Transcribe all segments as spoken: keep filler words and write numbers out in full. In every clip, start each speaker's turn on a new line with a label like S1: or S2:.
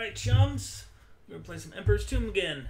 S1: Alright, chums. We're gonna play some Emperor's Tomb again.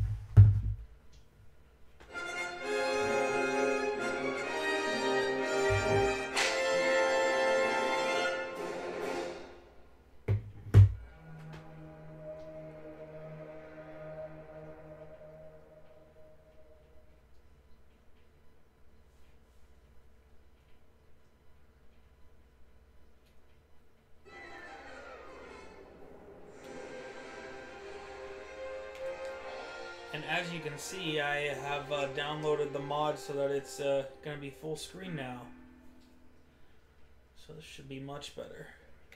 S1: And as you can see, I have uh, downloaded the mod so that it's uh, going to be full screen now. So this should be much better.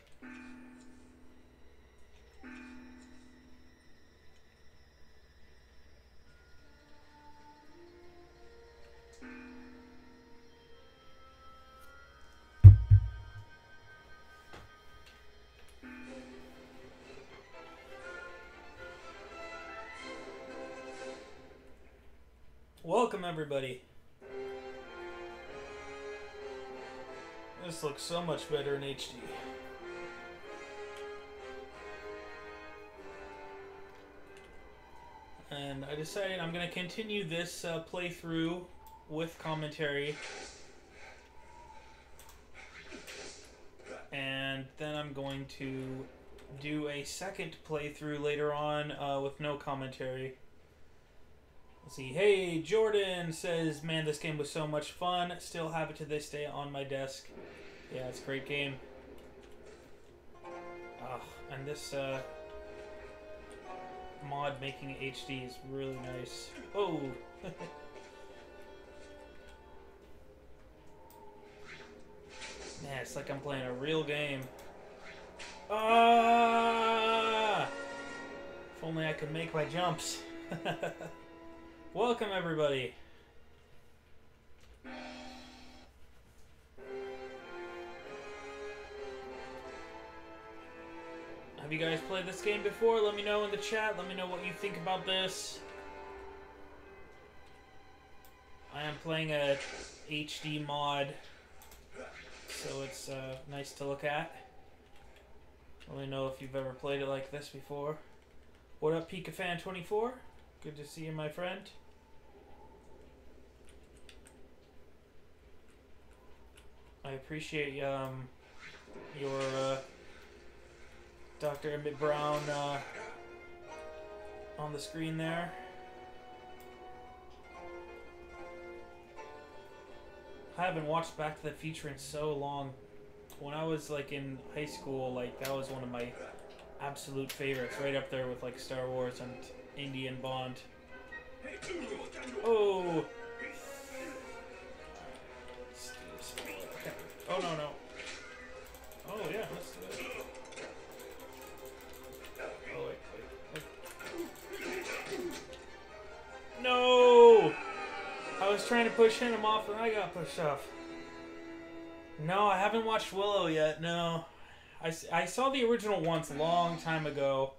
S1: Welcome everybody. This looks so much better in H D. And I decided I'm going to continue this uh, playthrough with commentary. And then I'm going to do a second playthrough later on uh, with no commentary. Let's see. Hey, Jordan says, man, this game was so much fun. Still have it to this day on my desk. Yeah, it's a great game. Oh, and this uh, mod making it H D is really nice. Oh! Man, it's like I'm playing a real game. Ah! If only I could make my jumps. Welcome, everybody. Have you guys played this game before? Let me know in the chat. Let me know what you think about this. I am playing a H D mod, so it's uh, nice to look at. Let me know if you've ever played it like this before. What up, Pika Fan twenty-four? Good to see you, my friend. I appreciate um, your uh, Doctor Emmett Brown uh, on the screen there. I haven't watched Back to the Future in so long. When I was like in high school, like that was one of my absolute favorites, right up there with like Star Wars and Indy and Bond. Oh! Oh, no, no. Oh, yeah, let's do it. Oh, wait, wait, wait. No! I was trying to push him off and I got pushed off. No, I haven't watched Willow yet, no. I, I saw the original once a long time ago.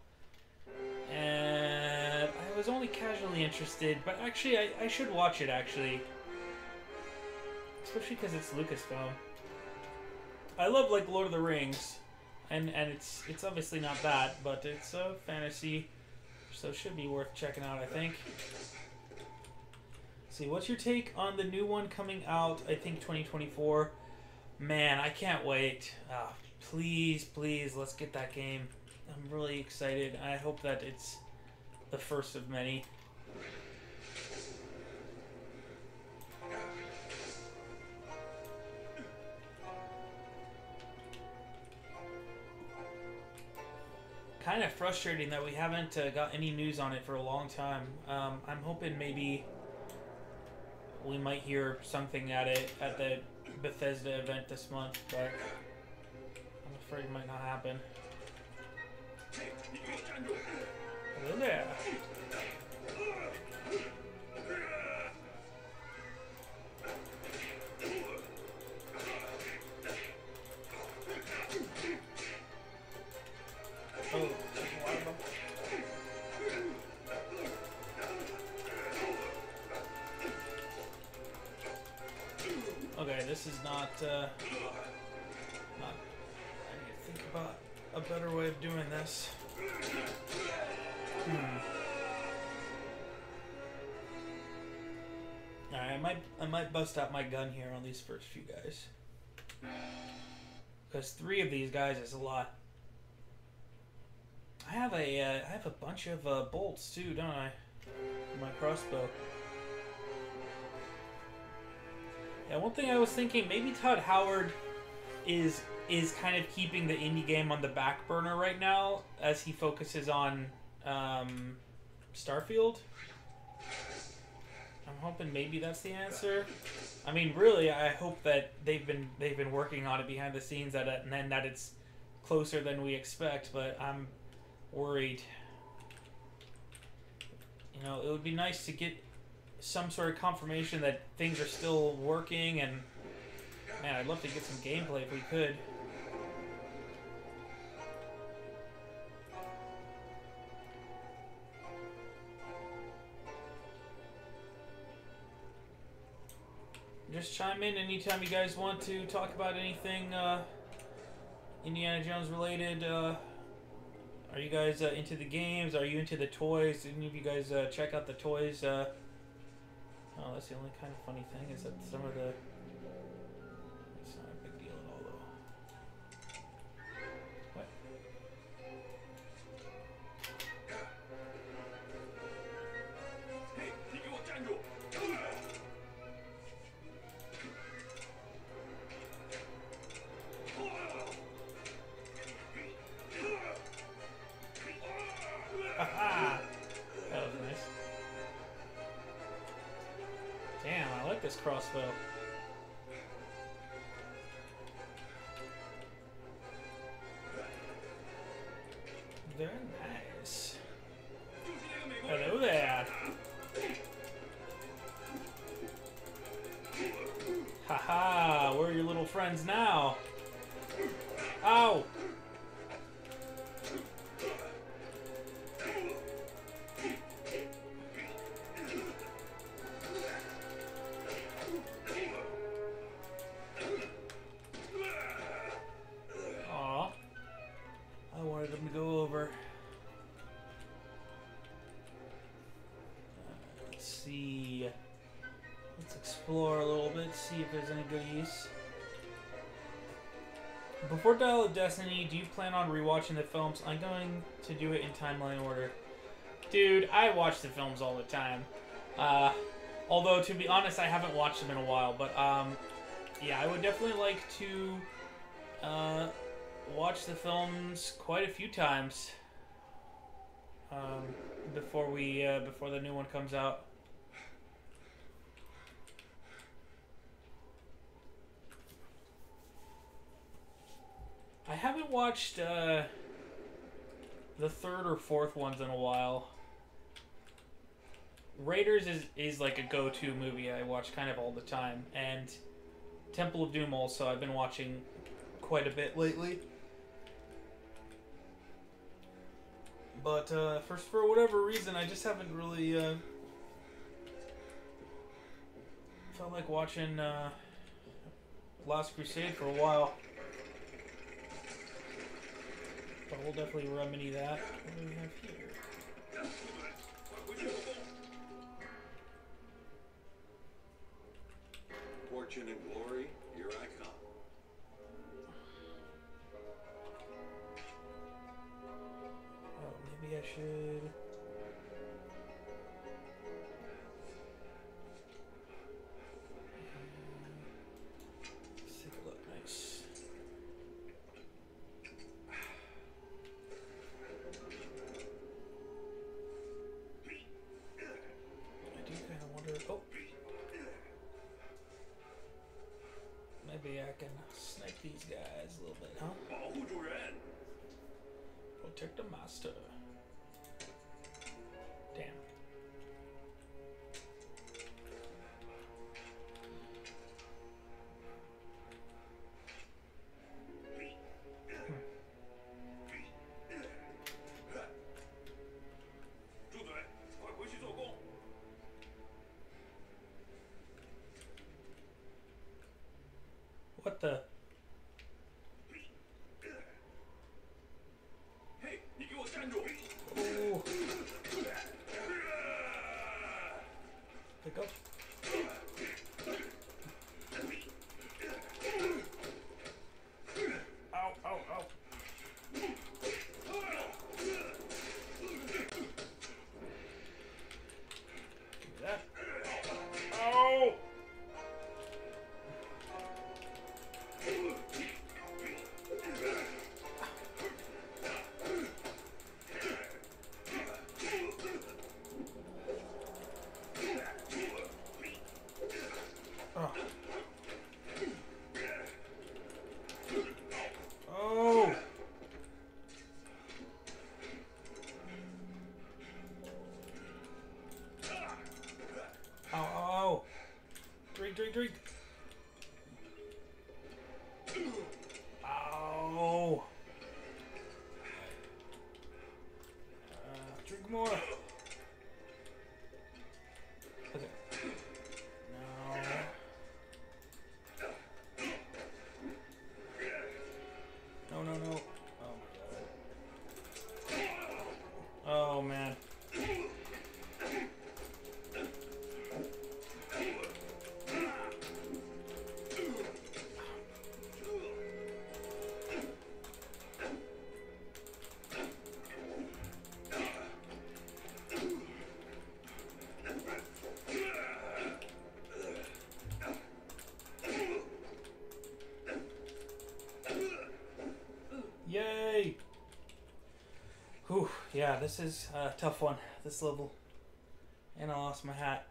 S1: And I was only casually interested, but actually I, I should watch it, actually. Especially because it's Lucasfilm. I love like Lord of the Rings, and and it's it's obviously not that, but it's a fantasy, so it should be worth checking out, I think. Let's see, what's your take on the new one coming out? I think twenty twenty-four. Man, I can't wait. Oh, please, please, let's get that game. I'm really excited. I hope that it's the first of many. Kind of frustrating that we haven't uh, got any news on it for a long time. Um, I'm hoping maybe we might hear something at it at the Bethesda event this month, but I'm afraid it might not happen. Hello there. Oh, okay, this is not, uh, not, I need to think about a better way of doing this. Hmm. Alright, I might I might bust out my gun here on these first few guys. Because three of these guys is a lot. I have a uh, I have a bunch of uh, bolts too, don't I? For my crossbow. Yeah, one thing I was thinking, maybe Todd Howard is is kind of keeping the indie game on the back burner right now as he focuses on um, Starfield. I'm hoping maybe that's the answer. I mean, really, I hope that they've been they've been working on it behind the scenes, that and then that it's closer than we expect. But I'm worried. You know, it would be nice to get some sort of confirmation that things are still working, and man, I'd love to get some gameplay if we could. Just chime in anytime you guys want to talk about anything uh, Indiana Jones related. Uh, are you guys uh, into the games? Are you into the toys? Did any of you guys uh, check out the toys? Uh, oh, that's the only kind of funny thing is that some of the... It's not a big deal at all, though. What? Haha! That was nice. Damn, I like this crossbow. Very nice. Hello there. Haha, where are your little friends now? Ow! Aw. I wanted them to go over. Uh, let's see. Let's explore a little bit, see if there's any goodies. Before Dial of Destiny, do you plan on rewatching the films? I'm going to do it in timeline order. Dude, I watch the films all the time. Uh, although, to be honest, I haven't watched them in a while. But, um, yeah, I would definitely like to uh, watch the films quite a few times um, before we uh, before the new one comes out. I haven't watched uh, the third or fourth ones in a while. Raiders is, is like a go-to movie I watch kind of all the time. And Temple of Doom also I've been watching quite a bit lately. But uh, for, for whatever reason, I just haven't really uh, felt like watching uh, Last Crusade for a while. But we'll definitely remedy that. What do we have here?
S2: Fortune and glory, here I come.
S1: Oh, maybe I should... Let's take a look. Nice. I do kind of wonder... Oh! Maybe I can snipe these guys a little bit, huh? Protect the master. Damn. What the? Oh. Drink, drink, drink. Ow. Uh, drink more. Okay. No. No, no, no. Oh my god. Oh man. Yay! Whew, yeah, this is a tough one, this level. And I lost my hat.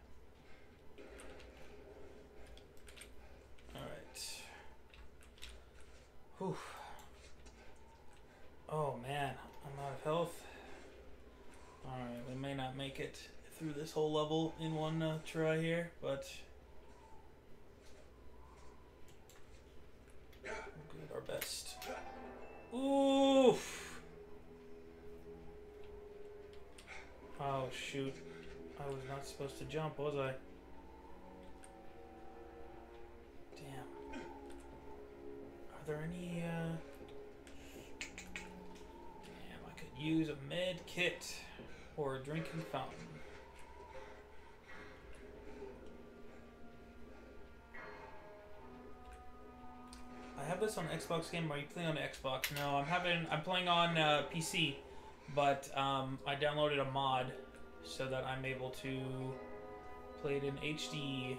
S1: Alright. Whew. Oh man, I'm out of health. Alright, we may not make it through this whole level in one uh, try here, but we'll do our best. Oof! Oh shoot. I was not supposed to jump, was I? Damn. Are there any, uh... Damn, I could use a med kit or a drinking fountain. I have this on Xbox game. Are you playing on Xbox? No, I'm having. I'm playing on uh, P C, but um, I downloaded a mod so that I'm able to play it in H D.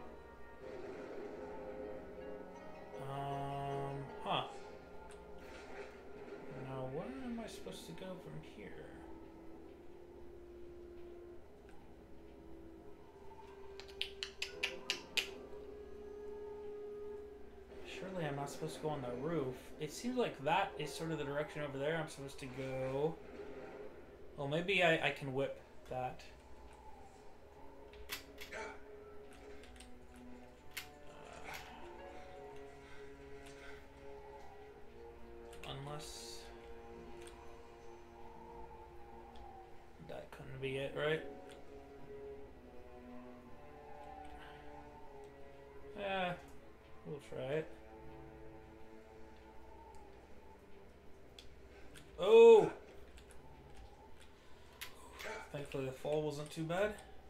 S1: Um, huh. Now, where am I supposed to go from here? Surely I'm not supposed to go on the roof. It seems like that is sort of the direction over there I'm supposed to go. Well, maybe I, I can whip that. Uh, unless... That couldn't be it, right? Yeah, we'll try it. Oh! Thankfully the fall wasn't too bad.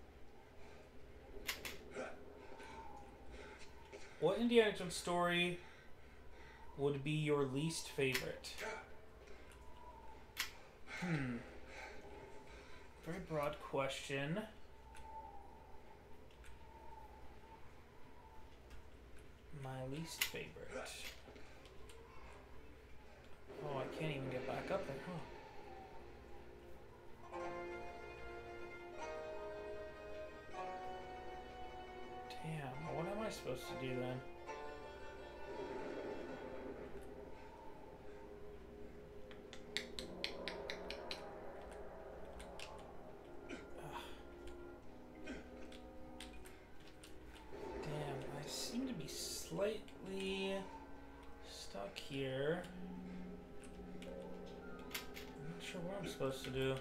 S1: What Indiana Jones story would be your least favorite? Hmm. Very broad question. My least favorite. Oh, I can't even get back up there, huh? Damn, what am I supposed to do then? Damn, I seem to be slightly stuck here. I'm not sure what I'm supposed to do.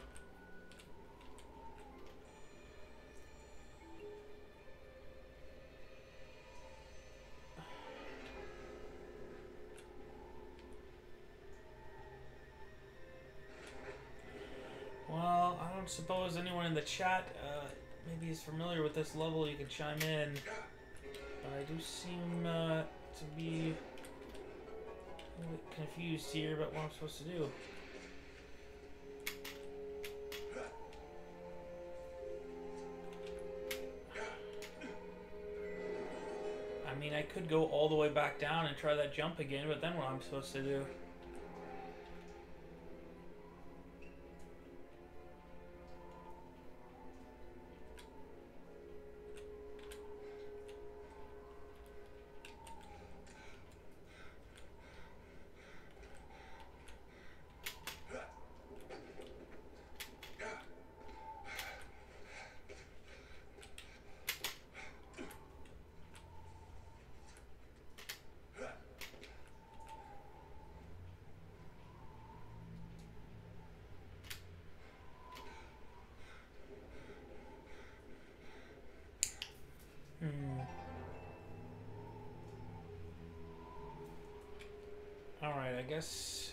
S1: Well, I don't suppose anyone in the chat uh, maybe is familiar with this level. You can chime in. But I do seem uh, to be a bit confused here about what I'm supposed to do. I mean, I could go all the way back down and try that jump again, but then what am I supposed to do? Hmm. Alright, I guess...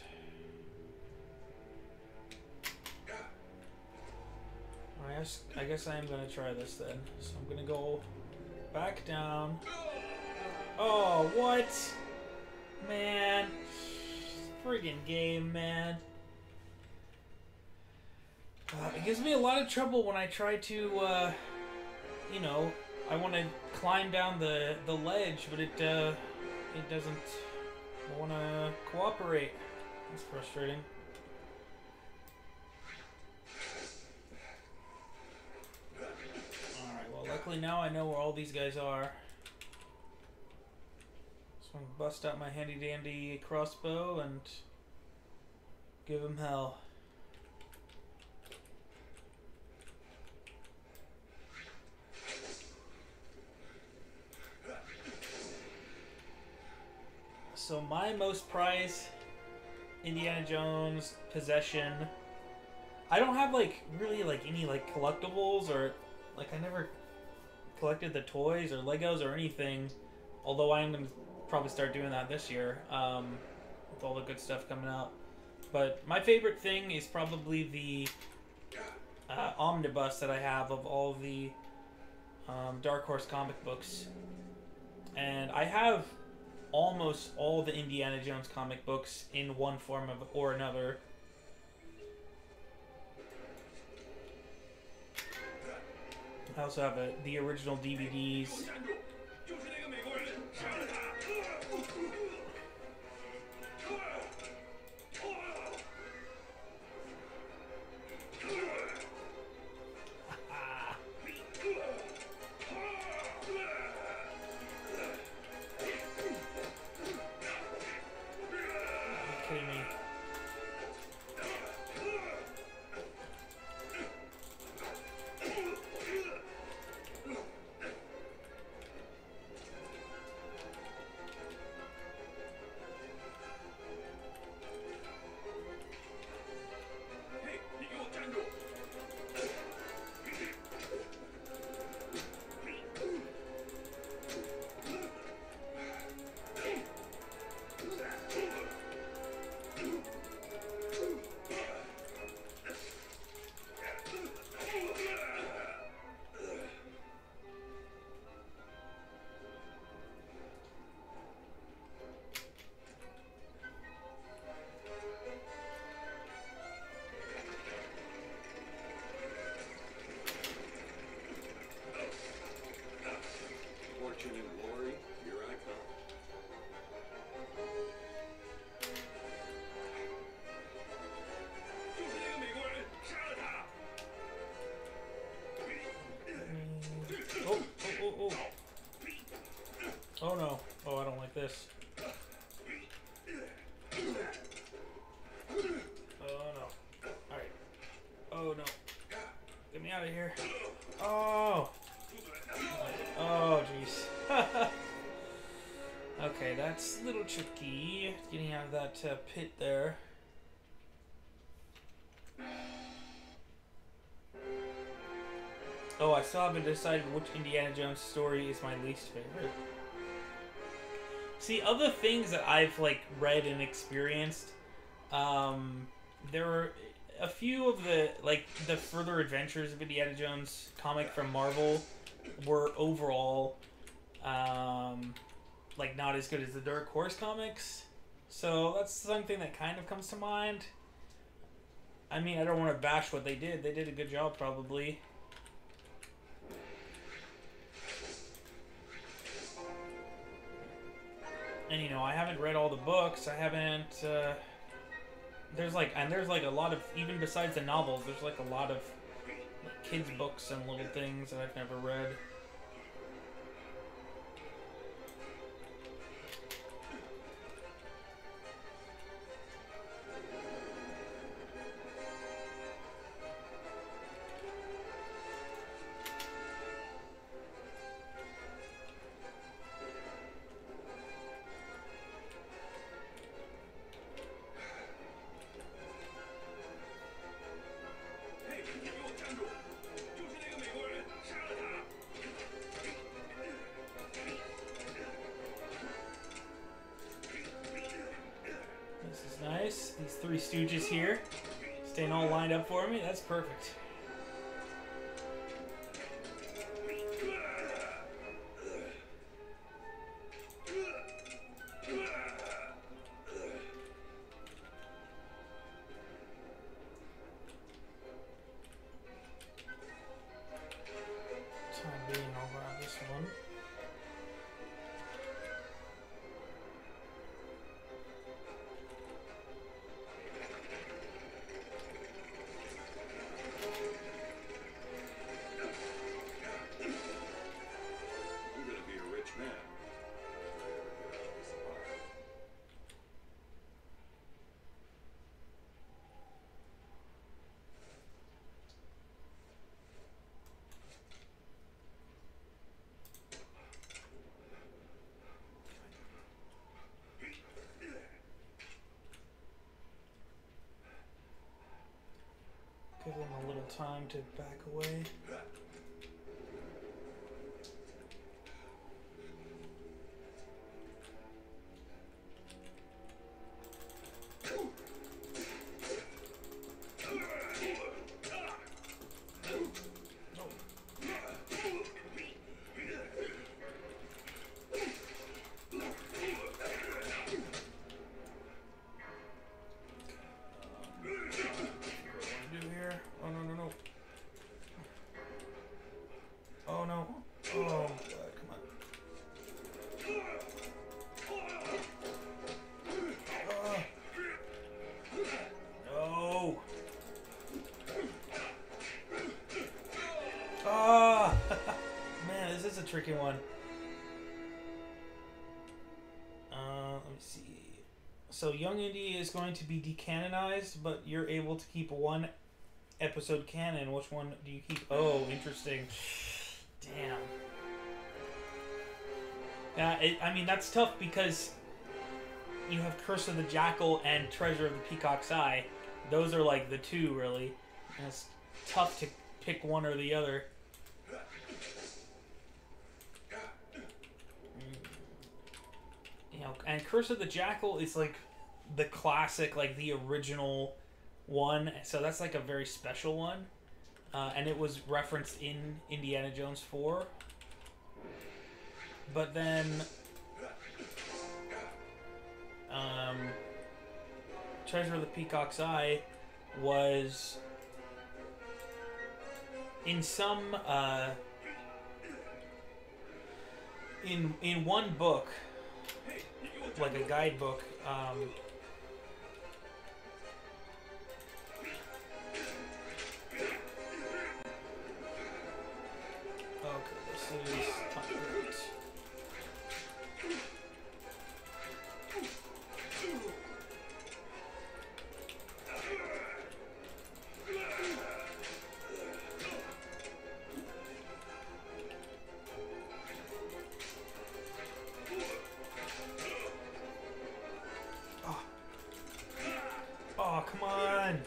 S1: I guess, I guess I am going to try this then. So I'm going to go back down. Oh, what? Man. Friggin' game, man. Uh, it gives me a lot of trouble when I try to, uh, you know, I want to climb down the, the ledge, but it, uh, it doesn't want to cooperate. That's frustrating. Alright, well, luckily now I know where all these guys are. So I'm gonna bust out my handy-dandy crossbow and give him hell. So my most prized Indiana Jones possession. I don't have like really like any like collectibles or like I never collected the toys or Legos or anything. Although I am gonna probably start doing that this year um, with all the good stuff coming out. But my favorite thing is probably the uh, omnibus that I have of all the um, Dark Horse comic books, and I have almost all the Indiana Jones comic books in one form of, or another. I also have a, the original D V Ds.
S2: Fortune and glory, here I come.
S1: Oh, oh, oh, oh. Oh no. Oh, I don't like this. Oh no. Alright. Oh no. Get me out of here. Oh! Oh, jeez. Okay, that's a little tricky. Getting out of that uh, pit there. Oh, I still haven't decided which Indiana Jones story is my least favorite. See, other things that I've, like, read and experienced, um, there were a few of the, like, the further adventures of Indiana Jones comic from Marvel were overall, um, like, not as good as the Dark Horse comics. So that's something that kind of comes to mind. I mean, I don't want to bash what they did. They did a good job, probably. And, you know, I haven't read all the books. I haven't, uh... There's, like, and there's, like, a lot of, even besides the novels, there's, like, a lot of like, kids' books and little things that I've never read. Three Stooges here. Staying all lined up for me. That's perfect. Time being, I'll grab this one.
S2: I'm gonna be a rich man.
S1: Give them a little time to back away. Oh no. Oh god, come on. Oh. No. Ah. Man, this is a tricky one. Uh, let me see. So Young Indy is going to be decanonized, but you're able to keep one episode canon. Which one do you keep? Oh, interesting. Damn. Yeah, it, I mean, that's tough because you have Curse of the Jackal and Treasure of the Peacock's Eye. Those are like the two, really. And it's tough to pick one or the other. You know, and Curse of the Jackal is like the classic, like the original one. So that's like a very special one. Uh, and it was referenced in Indiana Jones four. But then um, Treasure of the Peacock's Eye was in some uh, in in one book, like a guidebook. Um, Okay, this is not great. Oh, oh come on.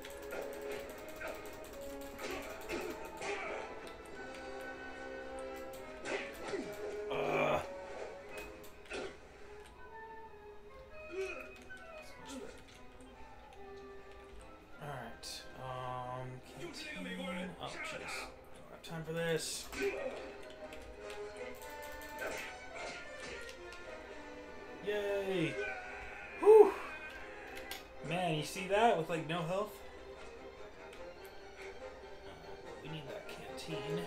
S1: Time for this. Yay! Whew! Man, you see that with like no health? Uh, we need that canteen.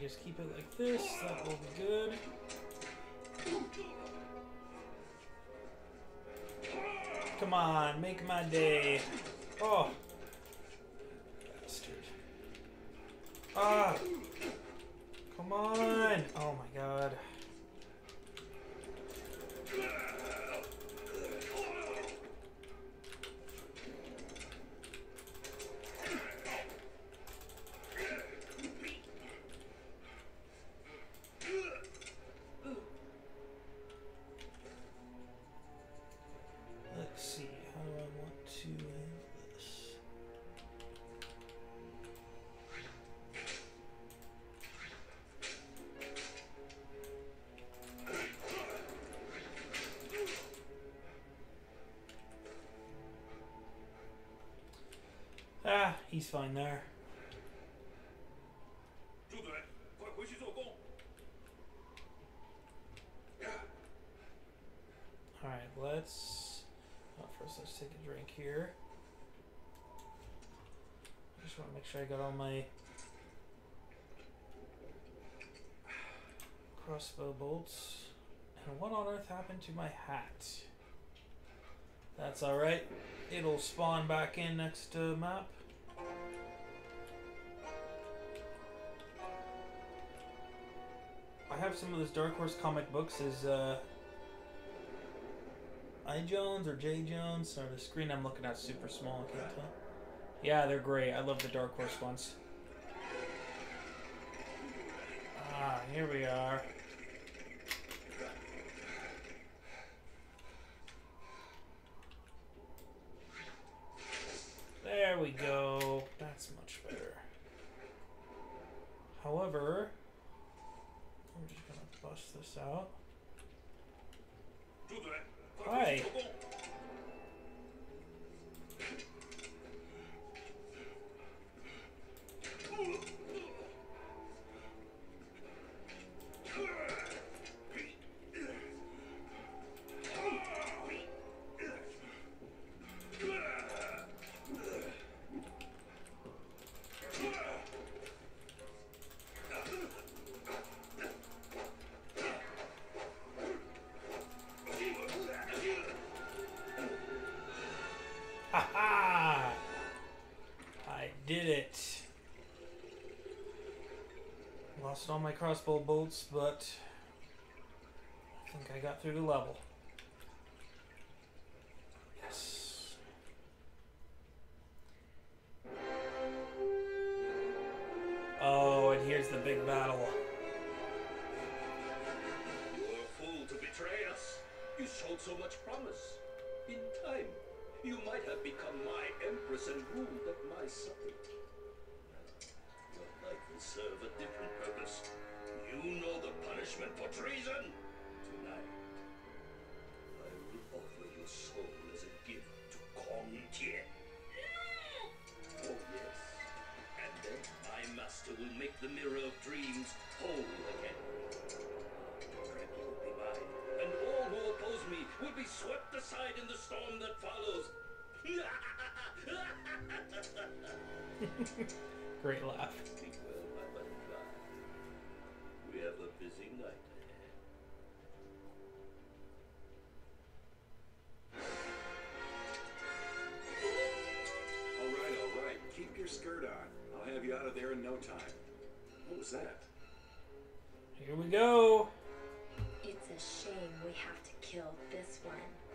S1: just keep it like this. That will be good. Come on, make my day. Oh. Bastard. Ah. Come on. Oh my god. Let's see, how do I want to end this? Ah, he's fine there. Alright, let's... Oh, first let's take a drink here. I just want to make sure I got all my crossbow bolts. And what on earth happened to my hat? That's alright. It'll spawn back in next uh, map. I have some of those Dark Horse comic books. Is uh, I Jones or J Jones? Or the screen I'm looking at is super small. I can't tell. Yeah, they're great. I love the Dark Horse ones. Ah, here we are. There we go. That's much better. However, I'm just gonna bust this out. Hi. Ha-ha! I did it. Lost all my crossbow bolts, but I think I got through the level. Yes. Oh, and here's the big battle.
S2: You were a fool to betray us. You showed so much promise. In time, you might have become my empress and ruled at my side. Your life will serve a different purpose. You know the punishment for treason. Tonight, I will offer your soul as a gift to Kong Tien. Oh yes, and then my master will make the mirror of dreams whole again. Trent will be mine, and all who oppose me will be swept aside in the storm that follows.
S1: Great laugh.
S2: Sleep well, my butterfly. We have a busy night ahead.
S3: All right, all right. Keep your skirt on. I'll have you out of there in no time. What was that?
S1: Here we go.
S4: It's a shame we have to kill this one.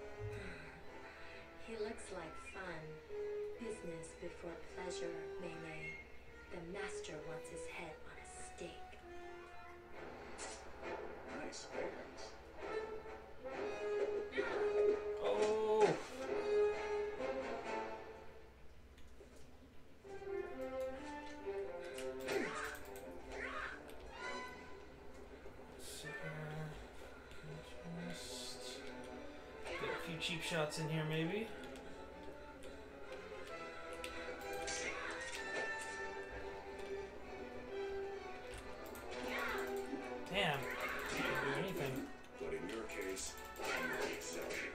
S4: He looks like fun. Business before pleasure, Mei. The master wants his head on a stake.
S3: Nice hands.
S1: Oh. Let's see here. Just get a few cheap shots in here, maybe. Damn, can't do anything.
S3: But in your case, I'm the exception.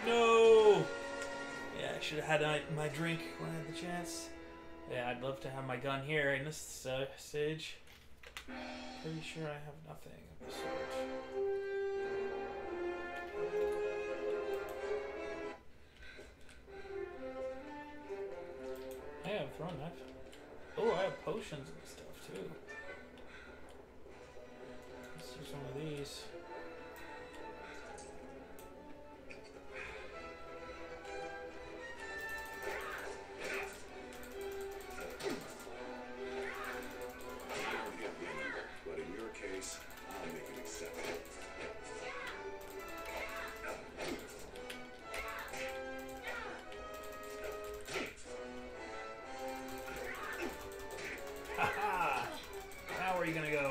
S1: No! Yeah, I should have had my, my drink when I had the chance. Yeah, I'd love to have my gun here in this uh, stage. Pretty sure I have nothing of the sort. I have a throwing knife. Oh, I have potions and stuff too. Let's do some of these.
S3: But in your case, I'll make an exception.
S1: Haha! Now where are you gonna go?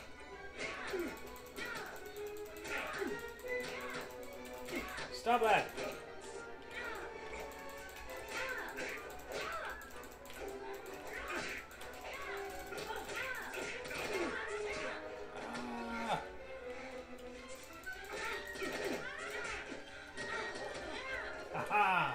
S1: Stop that! Aha!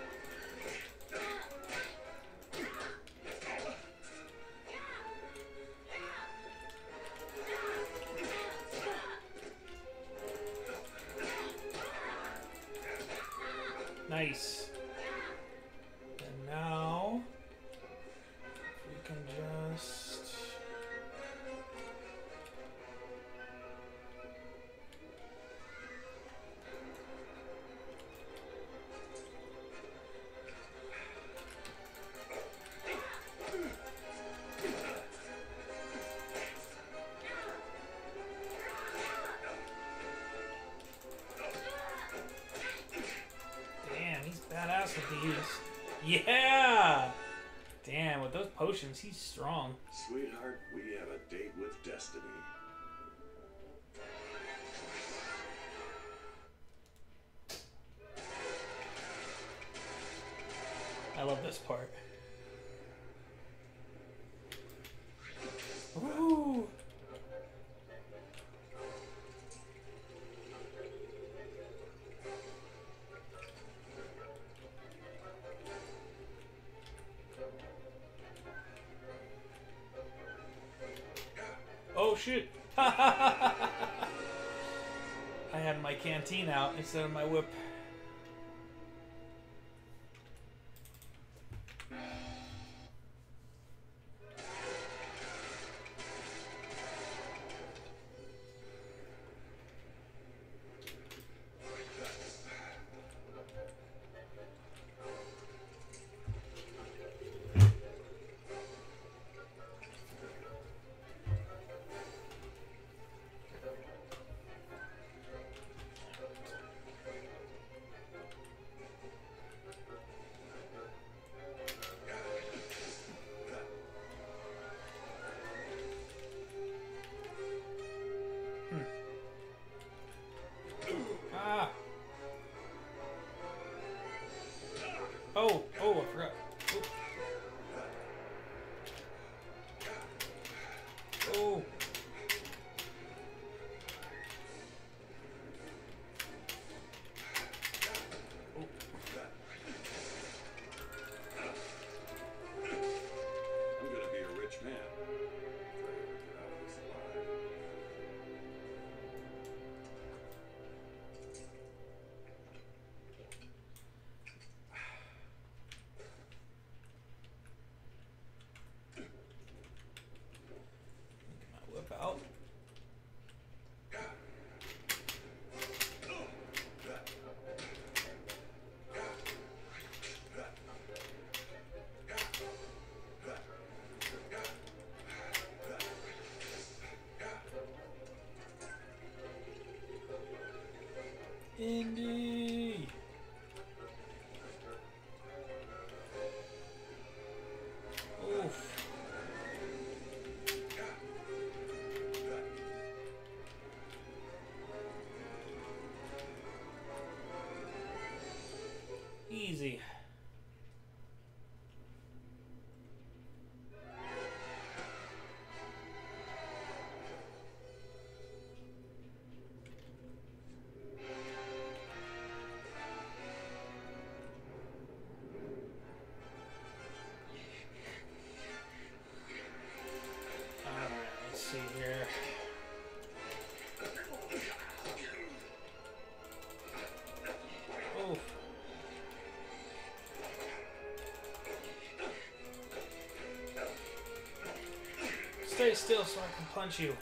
S1: Nice. And now we can just badass with these. Yeah! Damn, with those potions, he's strong.
S3: Sweetheart, we have a date with destiny.
S1: I love this part. Woo! Oh shit! I had my canteen out instead of my whip. Oh, oh, I forgot. Oh. Oh.
S3: I'm gonna be a rich man. If I ever get out of this alive.
S1: Whip out. Indy. Oof. Easy. Stay still so I can punch you.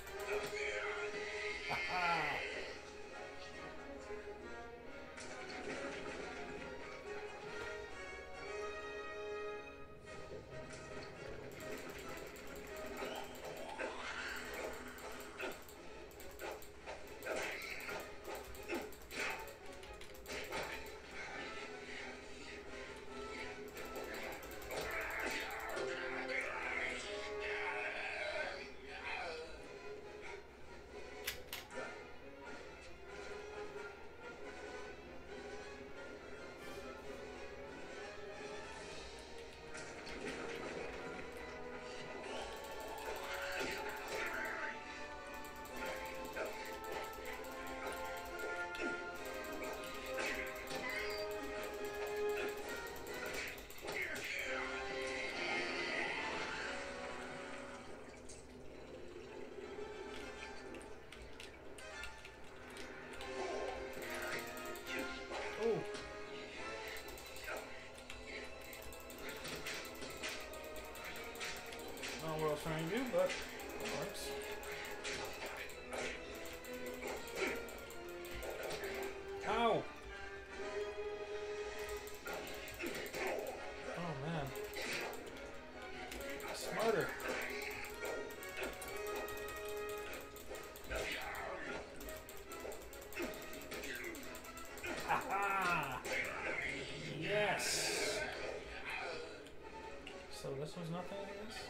S1: Aha. Trying to do, but it works. Ow! Oh man. Smarter. Aha! Yes! So this was nothing, I guess?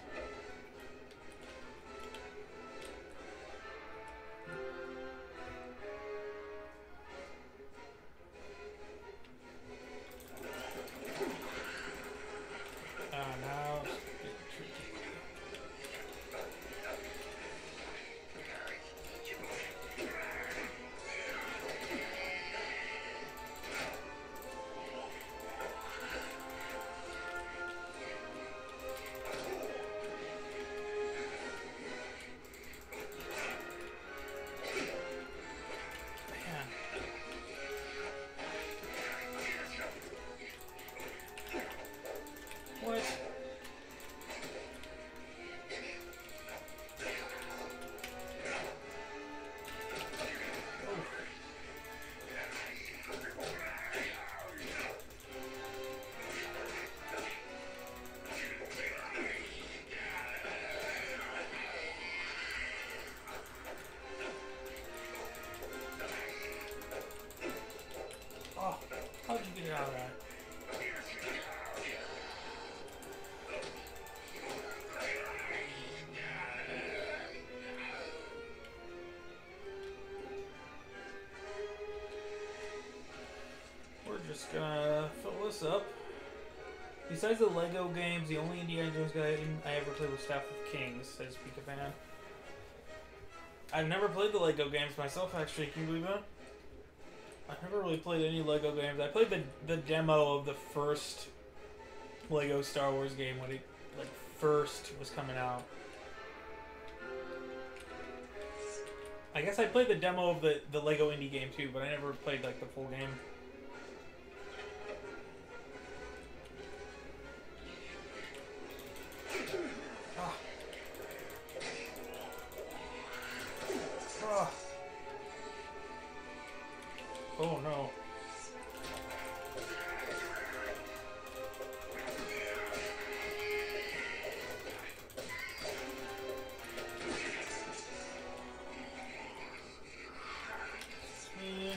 S1: How'd you get out of that? We're just gonna fill this up. Besides the Lego games, the only Indiana Jones game I ever played was Staff of Kings, says Pika Fan. I've never played the Lego games myself, actually. Can you believe that? I've never really played any Lego games. I played the the demo of the first Lego Star Wars game when it like first was coming out. I guess I played the demo of the the Lego Indy game too, but I never played like the full game. Ah. Ah. Oh no. Me.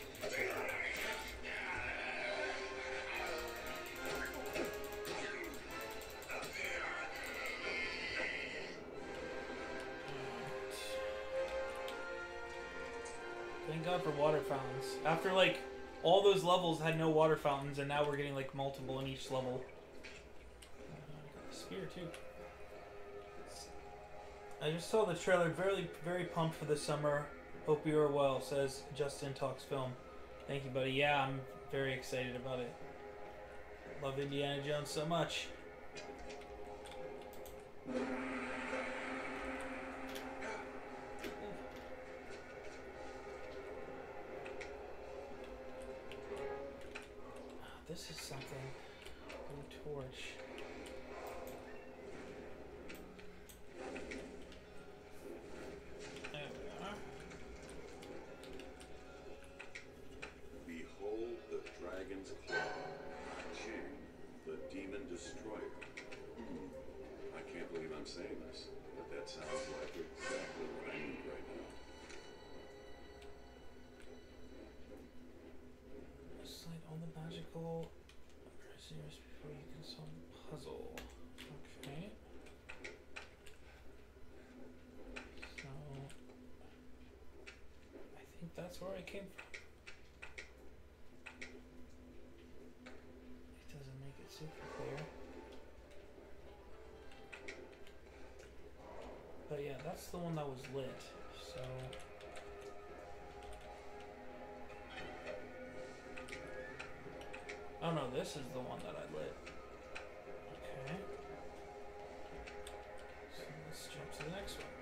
S1: Thank God for water fountains. After like all those levels had no water fountains, and now we're getting like multiple in each level. Uh, got a spear too. I just saw the trailer. Very, very pumped for the summer. Hope you are well, says Justin Talks Film. Thank you, buddy. Yeah, I'm very excited about it. Love Indiana Jones so much. This is something. Blue torch.
S3: I'm saying this, but that sounds like exactly what I need right now.
S1: Recite all the magical procedures before you can solve the puzzle. Okay. So I think that's where I came from. It doesn't make it super clear. But yeah, that's the one that was lit. So oh no, this is the one that I lit. Okay. So let's jump to the next one.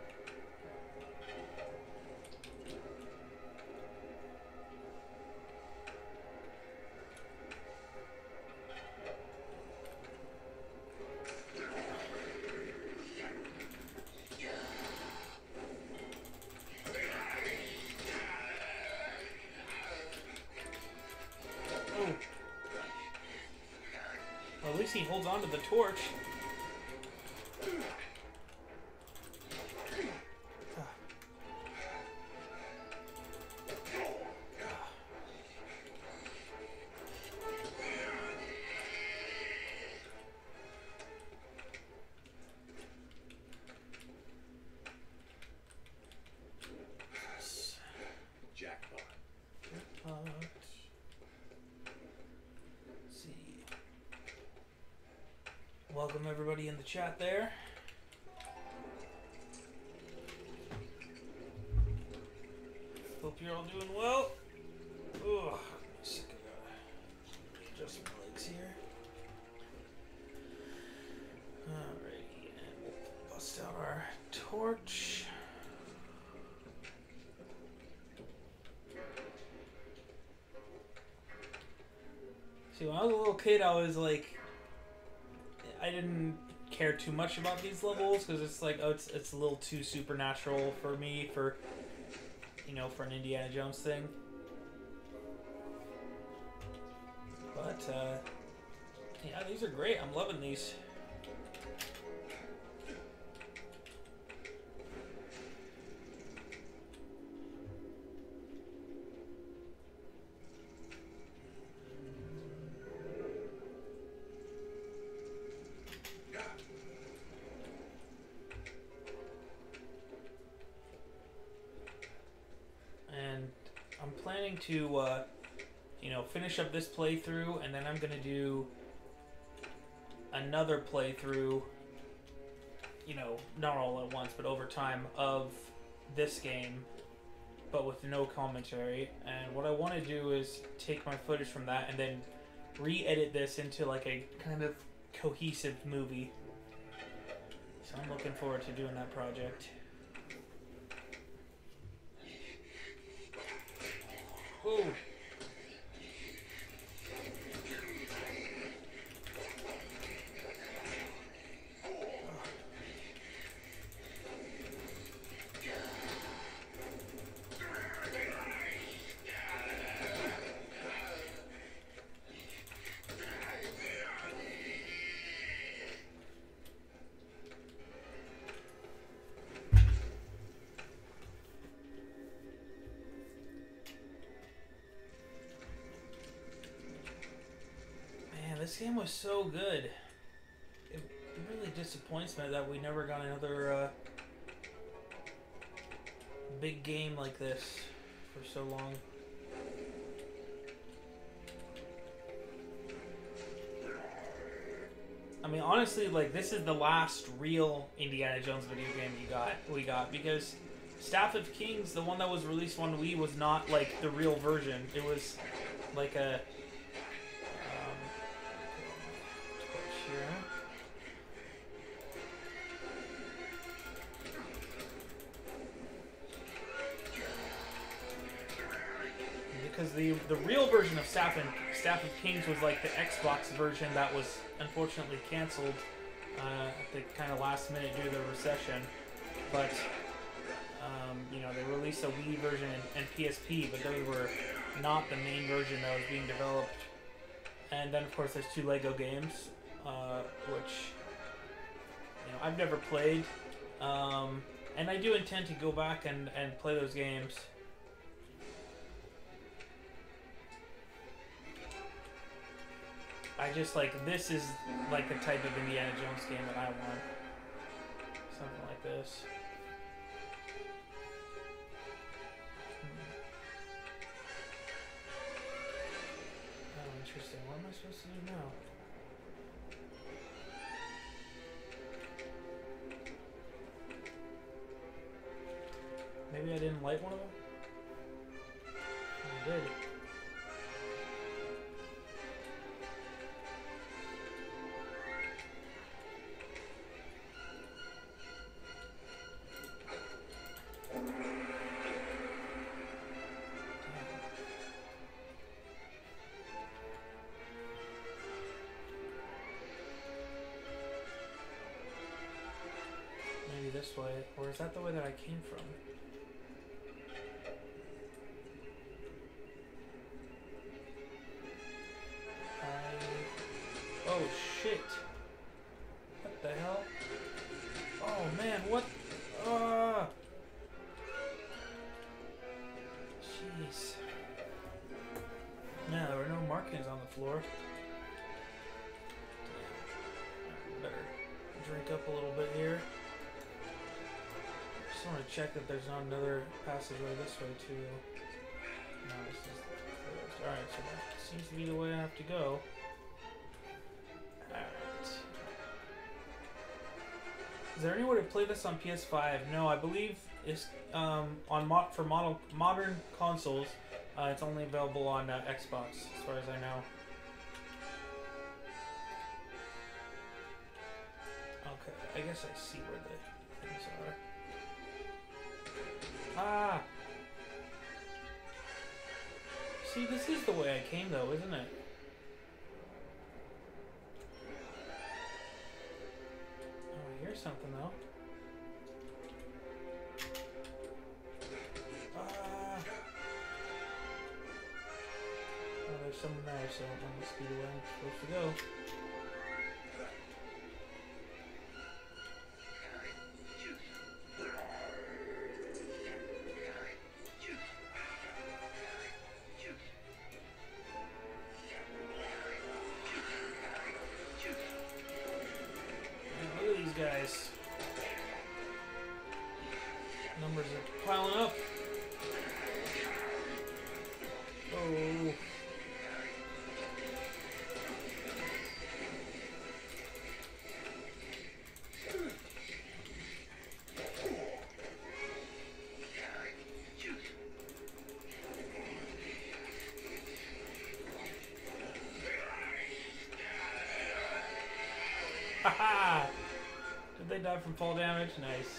S1: Oh. Well, at least he holds on to the torch.
S3: Jackpot.
S1: Uh, let's see. Welcome everybody in the chat there. Hope you're all doing well. Ugh, I'm sick of that. Adjust my legs here. Alrighty, and we'll bust out our torch. See, when I was a little kid, I was like, I didn't care too much about these levels because it's like, oh, it's it's a little too supernatural for me for, you know, for an Indiana Jones thing. But uh, yeah, these are great. I'm loving these. And I'm planning to, uh, you know, finish up this playthrough, and then I'm gonna do another playthrough, you know, not all at once, but over time, of this game, but with no commentary. And what I want to do is take my footage from that and then re-edit this into like a kind of cohesive movie. So I'm looking forward to doing that project. Ooh. This game was so good. It, it really disappoints me that we never got another uh, big game like this for so long. I mean, honestly, like, this is the last real Indiana Jones video game you got, we got, because Staff of Kings, the one that was released on Wii, was not, like, the real version. It was, like, a... Because the the real version of Staff, and, Staff of Kings was like the Xbox version that was unfortunately canceled uh, at the kind of last minute due to the recession. But, um, you know, they released a Wii version and, and P S P, but those were not the main version that was being developed. And then, of course, there's two Lego games, uh, which you know, I've never played, um, and I do intend to go back and, and play those games. I just like, this is like the type of Indiana Jones game that I want. Something like this. Oh, interesting. What am I supposed to do now? Maybe I didn't light one of them? I did. This way, or is that the way that I came from? I... Oh shit! What the hell? Oh man, what? Ah! Jeez. Man, there were no markings on the floor. Better drink up a little bit here. I just want to check that there's not another passageway this way too. No, this is closed. Alright, so that seems to be the way I have to go. Alright. Is there any way to play this on P S five? No, I believe it's um, on mod for model modern consoles. Uh, it's only available on uh, Xbox, as far as I know. Okay, I guess I see where the things are. Ah! See, this is the way I came, though, isn't it? Oh, I hear something, though. Ah! Oh, there's someone there, so I'm gonna speed away. I'm supposed to go. Guys, numbers are piling up. Oh. Haha! Did they die from fall damage? Nice.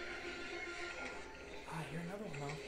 S1: Ah, I hear another one though.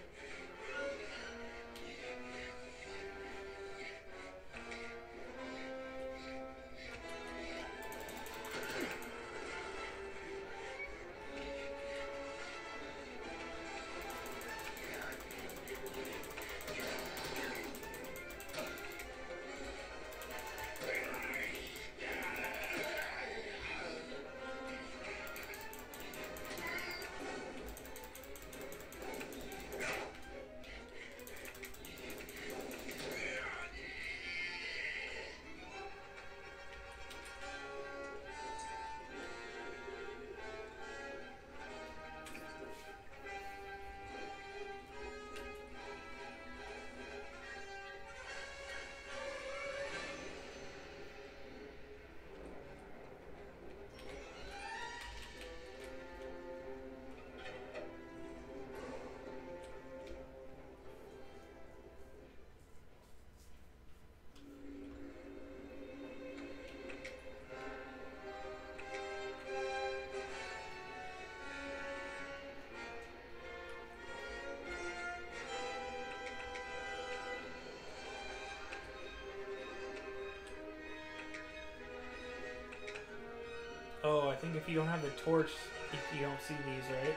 S1: Oh, I think if you don't have the torch, if you don't see these, right?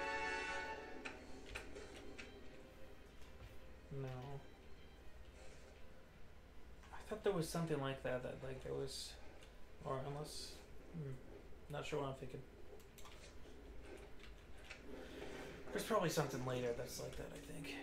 S1: No. I thought there was something like that, that like there was, or unless, hmm, not sure what I'm thinking. There's probably something later that's like that, I think.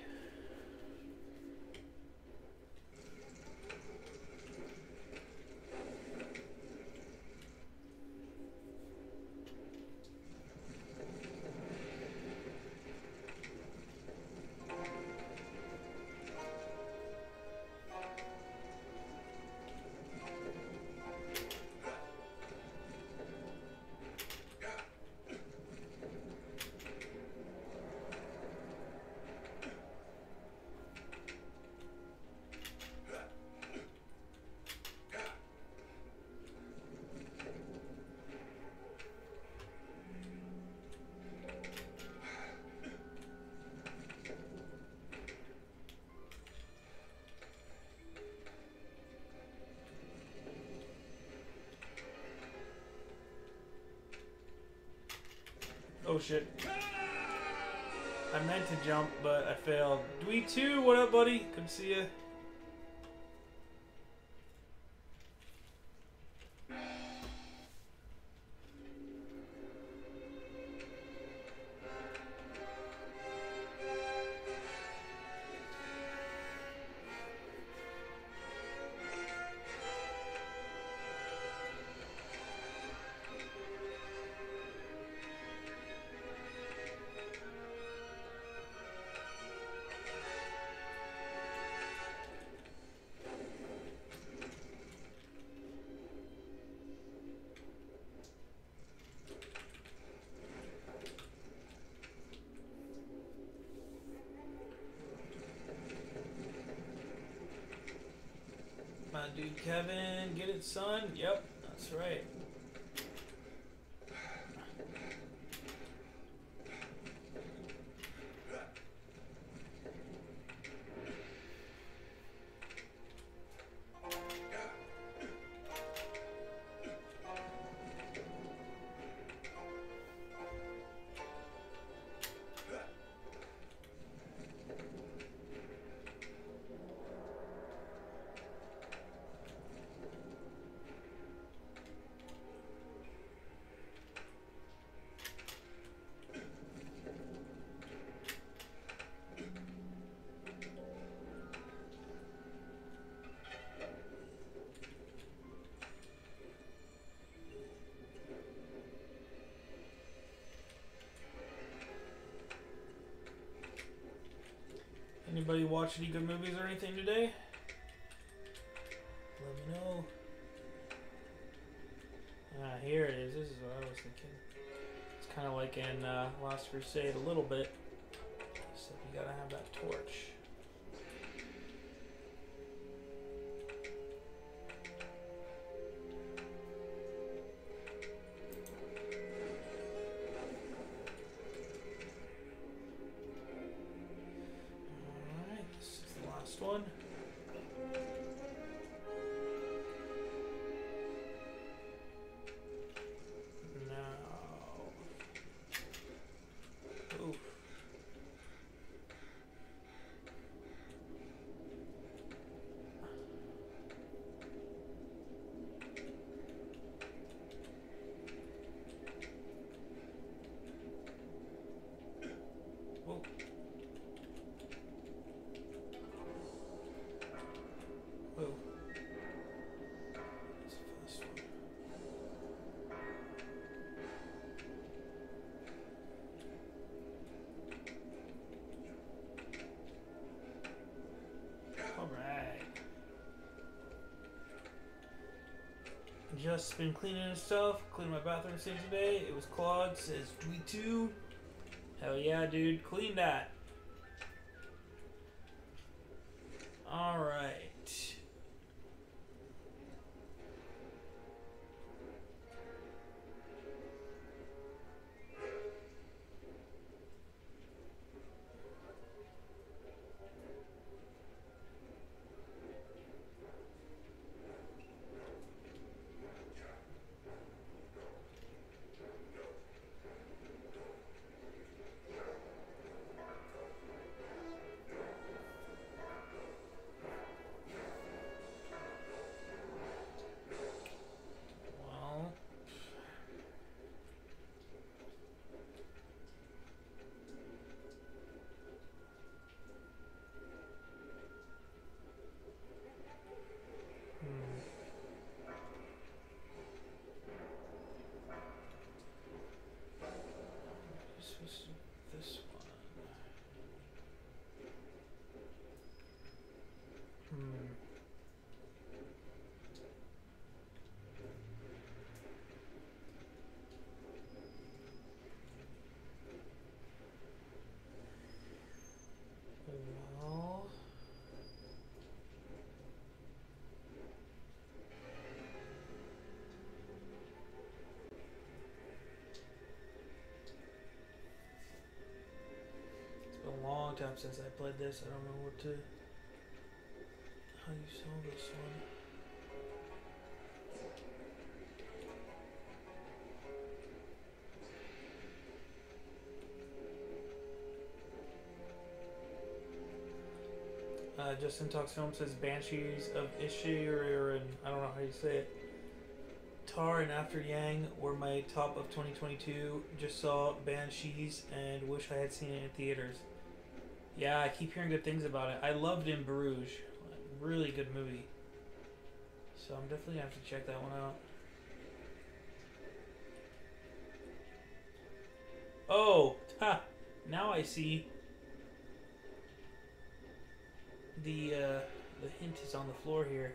S1: Oh shit. I meant to jump, but I failed. Dwee two, what up, buddy? Good to see ya. My dude Kevin, get it, son? Yep, that's right. Anybody watch any good movies or anything today? Let me know. Ah, here it is. This is what I was thinking. It's kind of like in uh, Last Crusade a little bit. Except you gotta have that torch. One. No. Oof. Whoa. Whoa. That's the first one. Alright. Just been cleaning and stuff. Cleaning my bathroom sink today. It was clogged. Says Dwee two. Hell yeah, dude. Clean that. Alright. long time since I played this. I don't know what to... how you solve this one. Uh, Justin Talks Film says Banshees of Inisherin, and I don't know how you say it. Tar and After Yang were my top of twenty twenty-two. Just saw Banshees and wish I had seen it in theaters. Yeah, I keep hearing good things about it. I loved In Bruges. Really good movie. So I'm definitely gonna have to check that one out. Oh, ha! Now I see. The uh, the hint is on the floor here.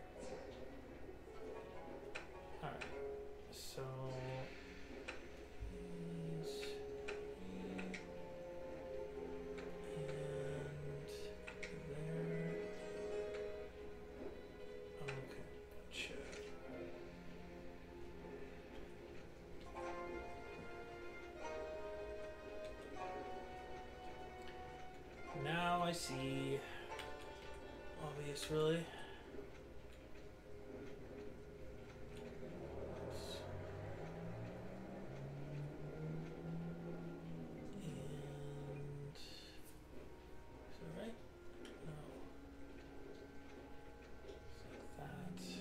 S1: All right, so these three and there. Okay, gotcha. Now I see. Obvious, really. And is that right? No. It's like that.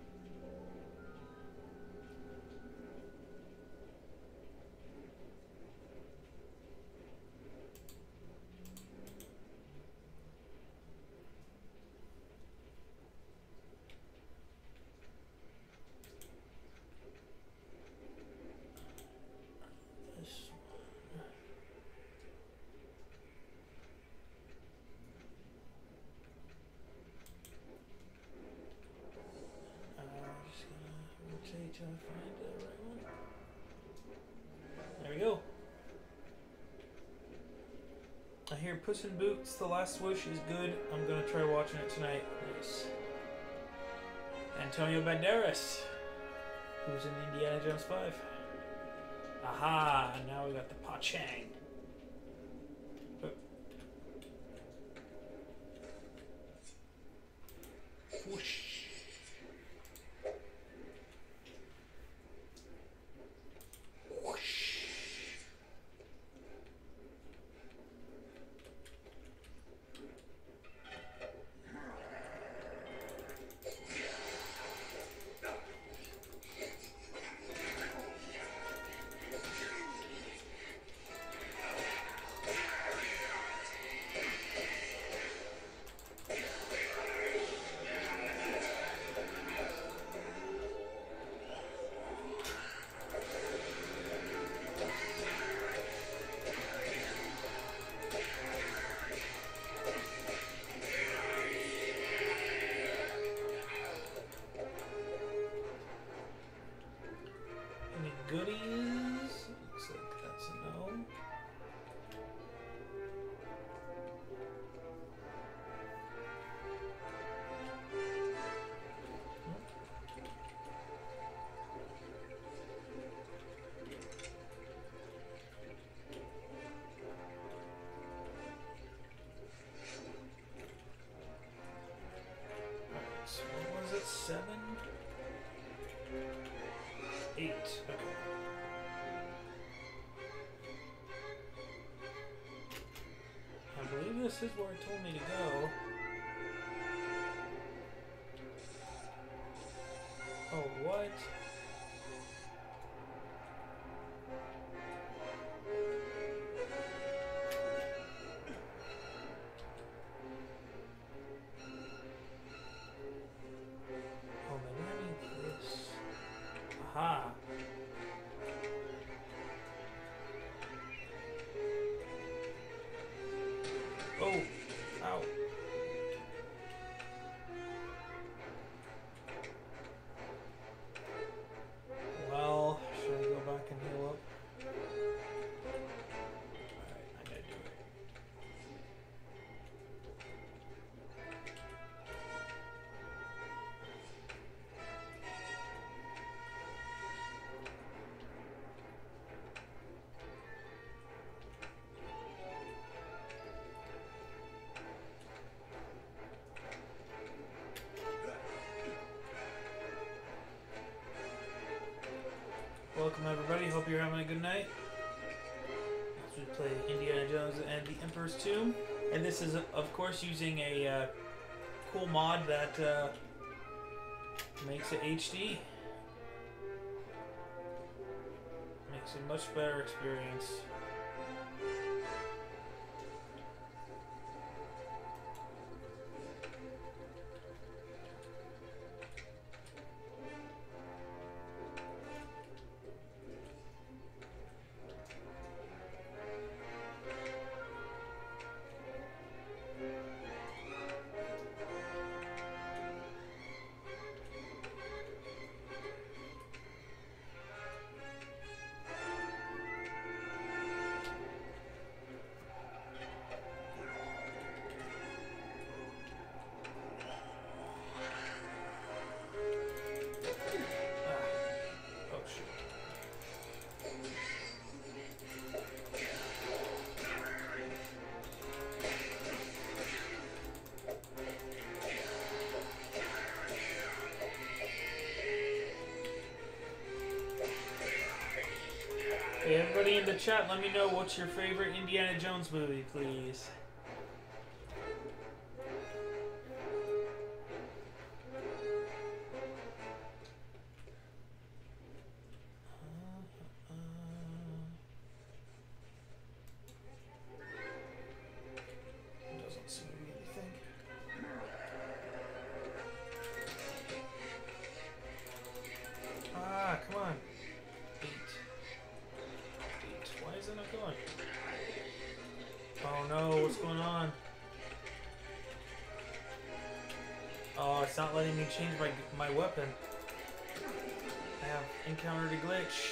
S1: Trying to find the right one. There we go. I hear Puss in Boots, The Last Wish is good. I'm gonna try watching it tonight. Nice. Antonio Banderas, who's in Indiana Jones five. Aha! And now we got the Pachang. Oh. Whoosh. Goodies? Looks like that's a no. Alright, so what was it? Seven? Eight. Okay. I believe this is where it told me to go. Oh, what? Oh, maybe I need this. Aha. Oh, ow. Well, should I go back and heal up? Alright, I gotta do it. Welcome everybody, hope you're having a good night. As we play Indiana Jones and the Emperor's Tomb. And this is, of course, using a uh, cool mod that uh, makes it H D. Makes it a much better experience. Hey, everybody in the chat, let me know what's your favorite Indiana Jones movie, please. Doesn't seem to be anything. Ah, come on. Why is it not going? Oh no, what's going on? Oh, it's not letting me change my my weapon. I have encountered a glitch.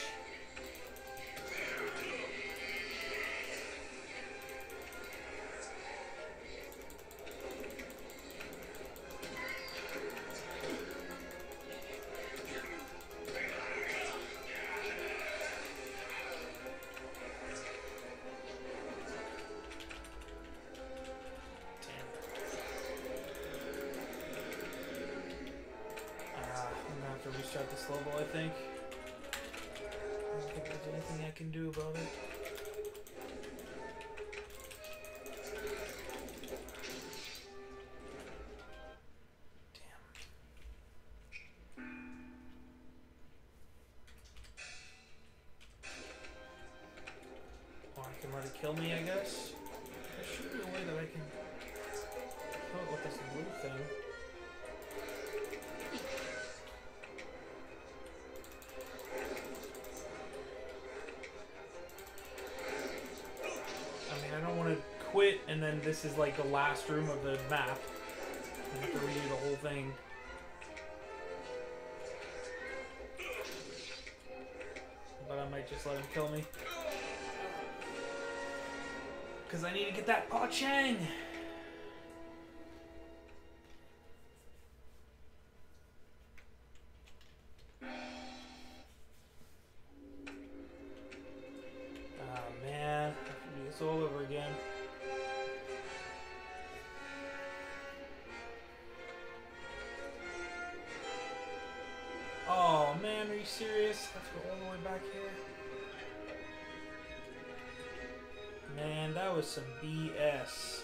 S1: Restart this level, I think. I don't think there's anything I can do about it. Damn. Or I can let it kill me, I guess. There should be a way that I can kill it with this blue thing. Quit, and then this is like the last room of the map. I have to redo the whole thing. But I might just let him kill me. Because I need to get that Pa Chang! Oh man, I have to do this all over again. Oh man, are you serious? I have to go all the way back here. Man, that was some B S.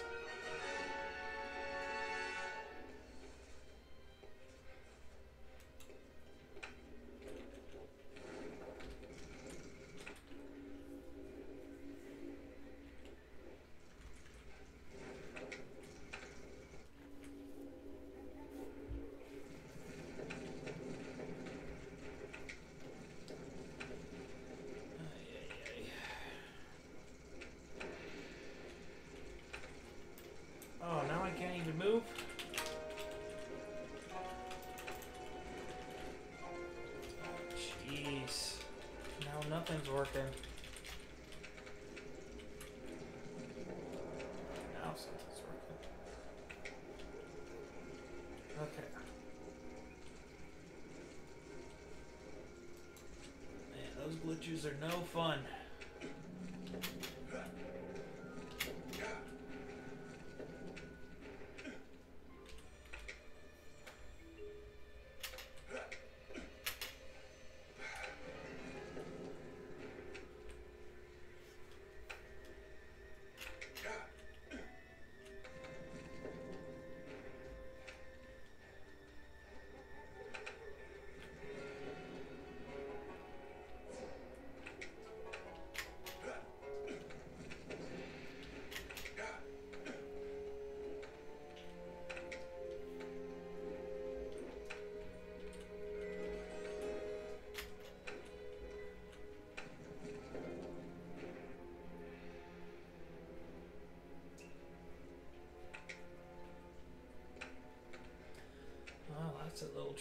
S1: Move. Jeez. Now nothing's working. Now something's working. Okay. Man, those glitches are no fun.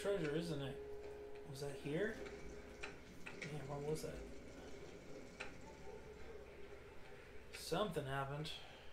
S1: treasure, isn't it? Was that here? Man, what was that? Something happened.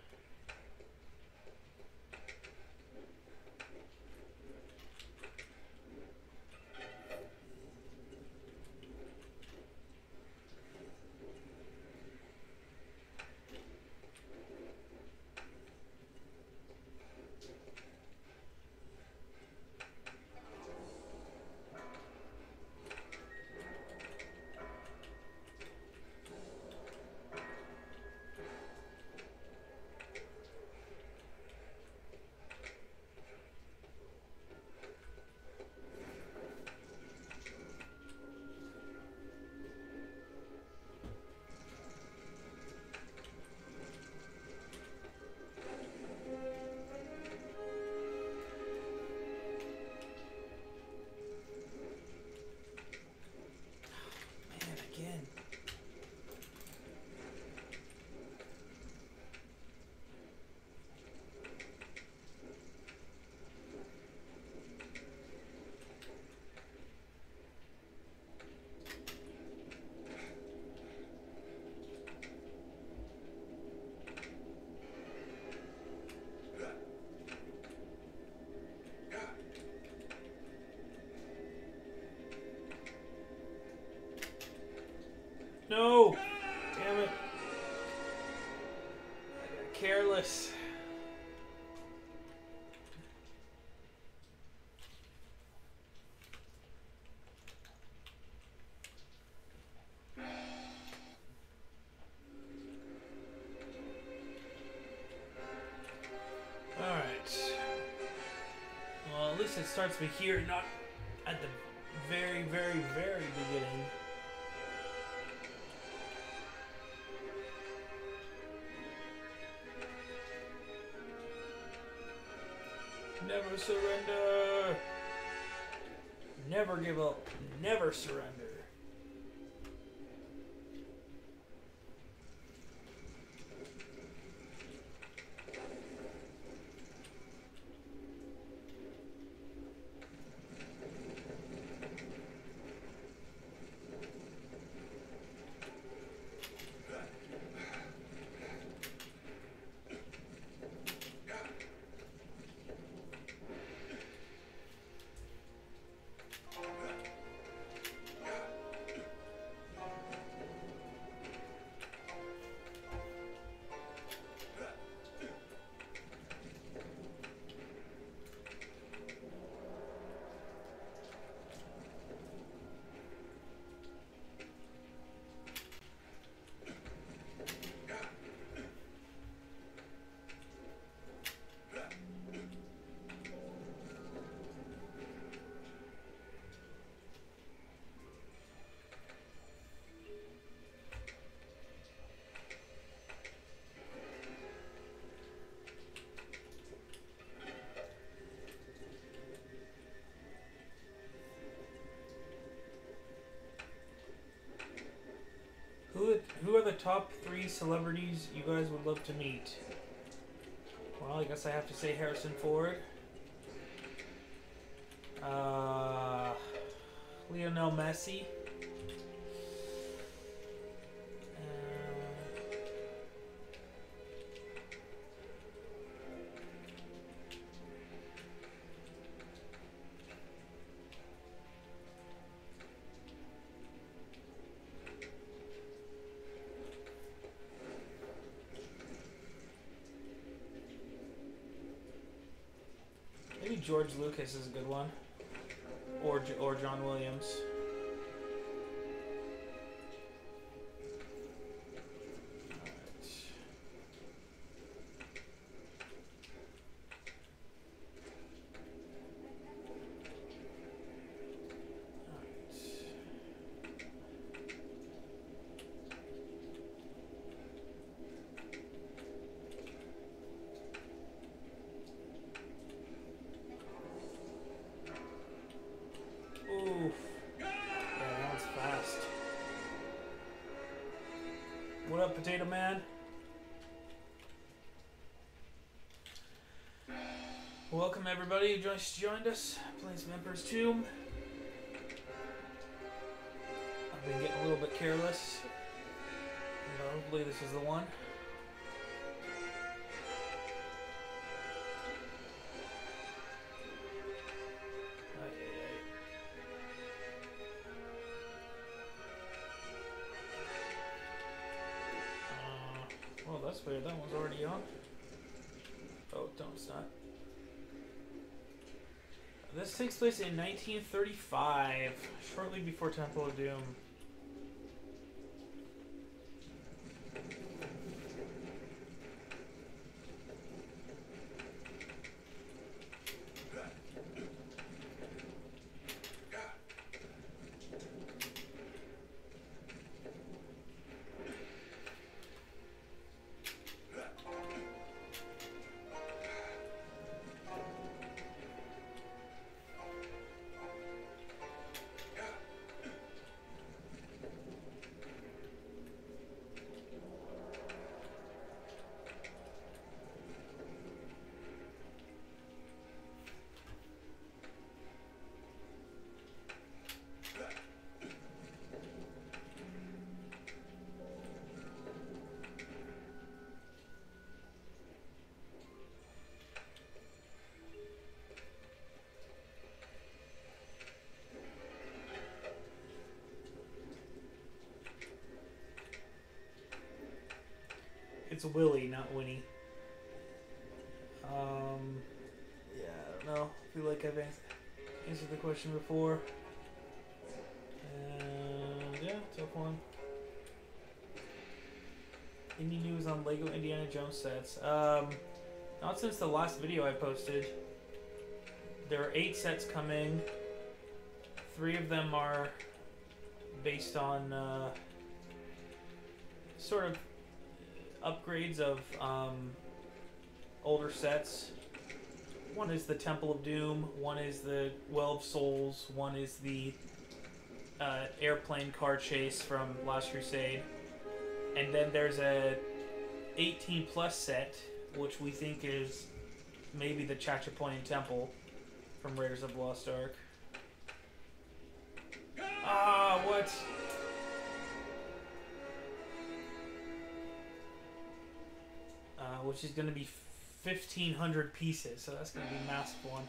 S1: No! Damn it. I got careless. Alright. Well, at least it starts me here, not at the very, very, very beginning. Never surrender. Never give up. Never surrender. Who are the top three celebrities you guys would love to meet? Well, I guess I have to say Harrison Ford. Uh, Lionel Messi. Maybe George Lucas is a good one, or or John Williams. What up, Potato Man? Welcome everybody who just joined us. Playing some Emperor's Tomb. I've been getting a little bit careless. But hopefully this is the one. Uh, well, that's weird. That one's already on. Oh, don't, it's not. This takes place in nineteen thirty-five, shortly before Temple of Doom. It's Willie, not Winnie. Um, yeah, I don't know. I feel like I've ans answered the question before. And yeah, tough one. Indie news on Lego Indiana Jones sets. Um, not since the last video I posted. There are eight sets coming. Three of them are based on uh, sort of upgrades of um, older sets. One is the Temple of Doom, one is the Well of Souls, one is the uh, airplane car chase from Last Crusade, and then there's a eighteen plus set, which we think is maybe the Chachapoyan Temple from Raiders of the Lost Ark. Ah, what? Uh, which is going to be fifteen hundred pieces, so that's going to be a massive one.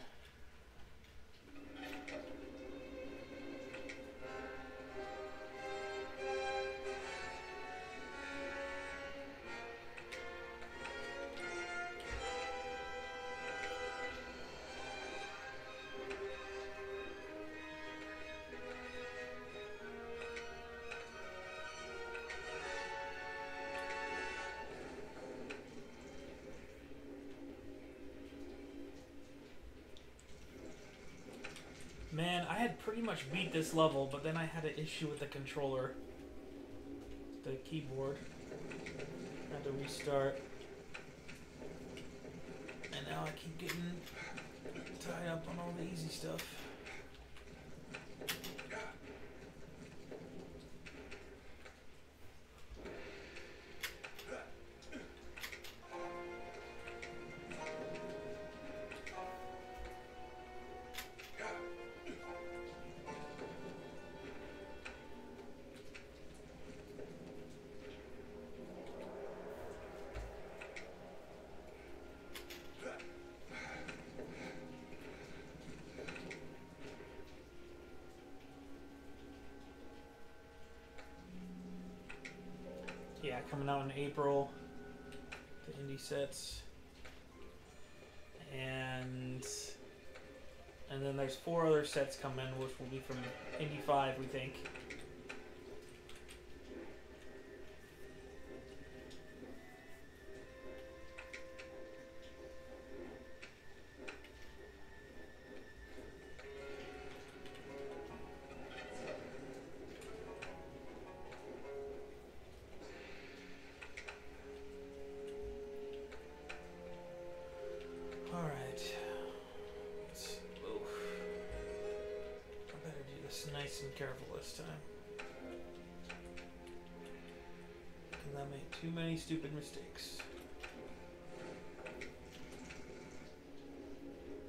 S1: Man, I had pretty much beat this level, but then I had an issue with the controller. The keyboard. I had to restart. And now I keep getting tied up on all the easy stuff. Yeah, coming out in April, the Indy sets, and and then there's four other sets coming, which will be from Indy five, we think. Nice and careful this time. Can I make too many stupid mistakes?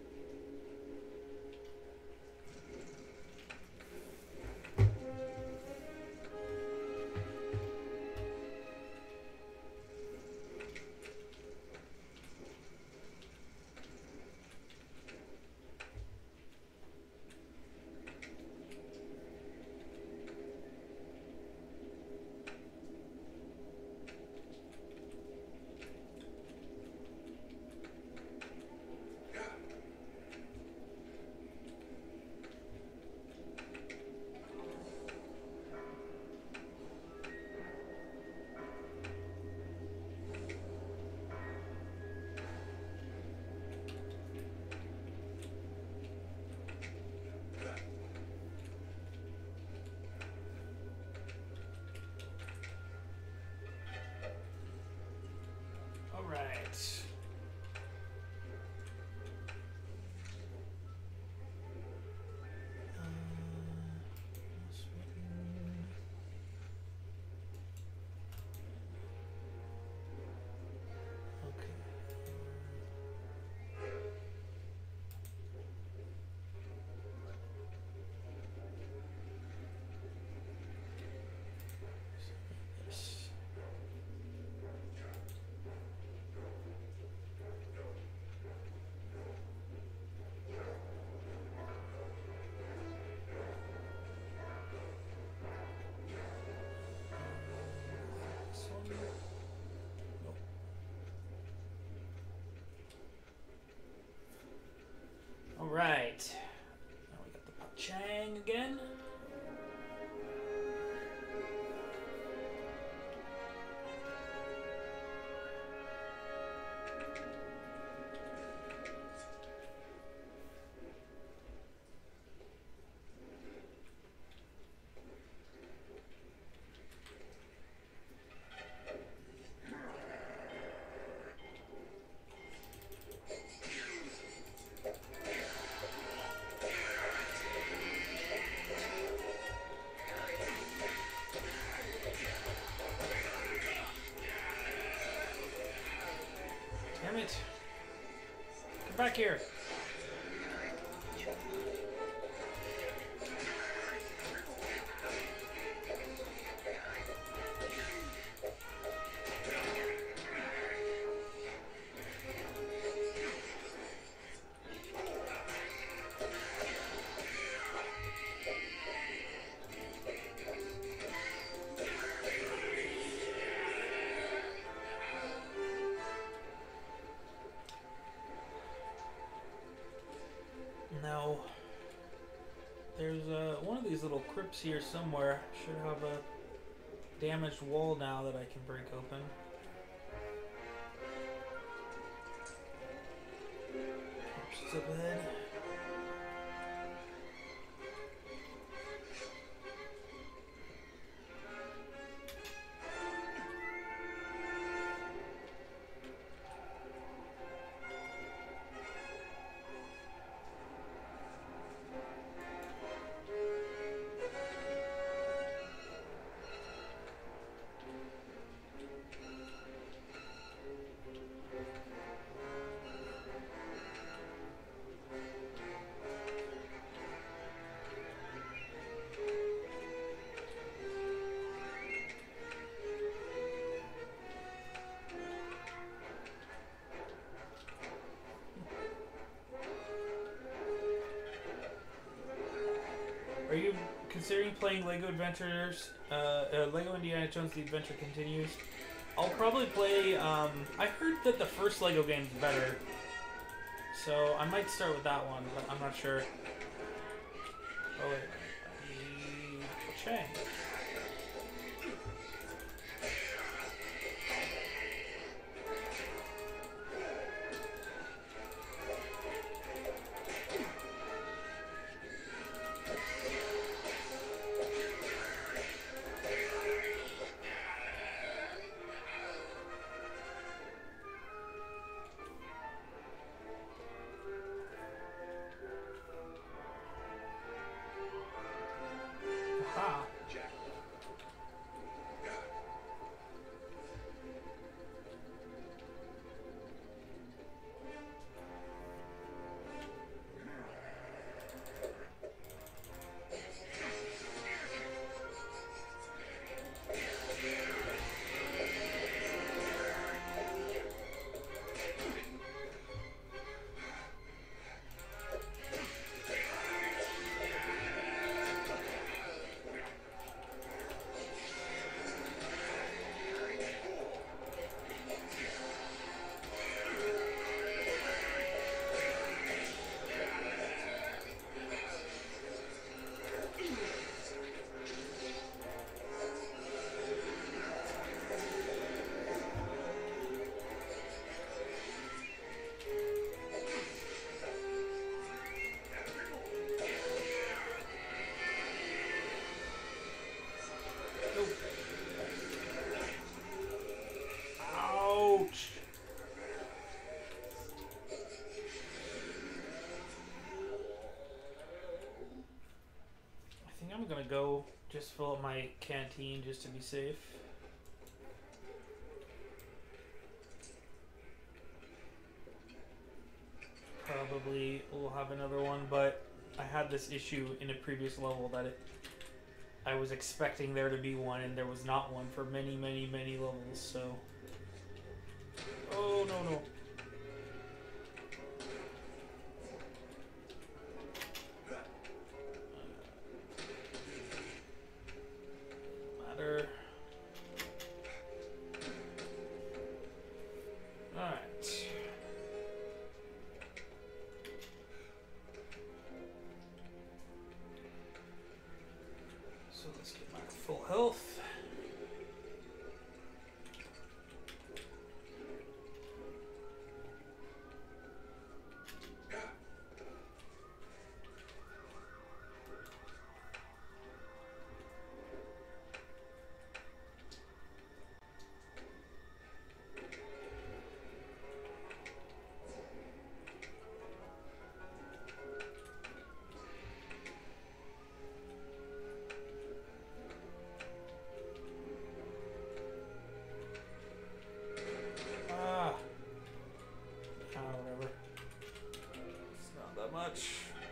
S1: back here. Now, there's uh, one of these little crypts here somewhere. Should have a damaged wall now that I can break open. Corpses up ahead. Are you considering playing Lego Adventures, uh, uh, Lego Indiana Jones The Adventure Continues? I'll probably play, um, I heard that the first Lego game's better, so I might start with that one, but I'm not sure. Oh wait, Chang. Aha. Ouch! I think I'm gonna go just fill up my canteen just to be safe. Probably will have another one, but I had this issue in a previous level that it, I was expecting there to be one and there was not one for many, many, many levels, so... Oh, no, no. Matter. Alright. So let's get my full health. much.